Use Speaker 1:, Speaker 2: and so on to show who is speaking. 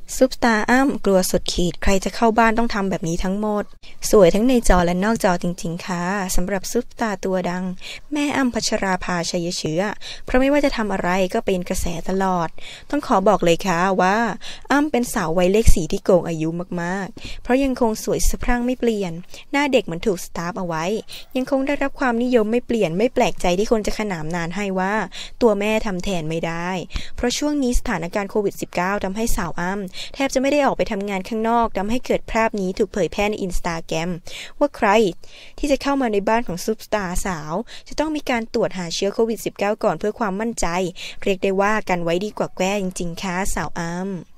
Speaker 1: ซุปตาอ้ำกลัวสุดขีดใครจะเข้าบ้านต้องทำแบบนี้ทั้งหมดสวยทั้งในจอและนอกจอจริงๆค่ะสำหรับซุปตาตัวดังแม่อ้ำพัชราภาชัยเชื้อเพราะไม่ว่าจะทำอะไรก็เป็นกระแสตลอดต้องขอบอกเลยค่ะว่าอ้ำเป็นสาววัยเลข4ที่โกงอายุมากๆเพราะยังคงสวยสะพรั่งไม่เปลี่ยนหน้าเด็กเหมือนถูกสตาร์ฟเอาไว้ยังคงได้รับความนิยมไม่เปลี่ยนไม่แปลกใจที่คนจะขนานนามให้ว่าตัวแม่ทำแทนไม่ได้เพราะช่วงนี้สถานการณ์โควิด -19 ทำให้สาวอ้ำแทบจะไม่ได้ออกไปทำงานข้างนอกทำให้เกิดภาพนี้ถูกเผยแพร่ใน Instagram ว่าใครที่จะเข้ามาในบ้านของซุปตาสาวจะต้องมีการตรวจหาเชื้อโควิด -19 ก่อนเพื่อความมั่นใจเรียกได้ว่ากันไว้ดีกว่าแก้จริงๆค่ะสาวอ้ำ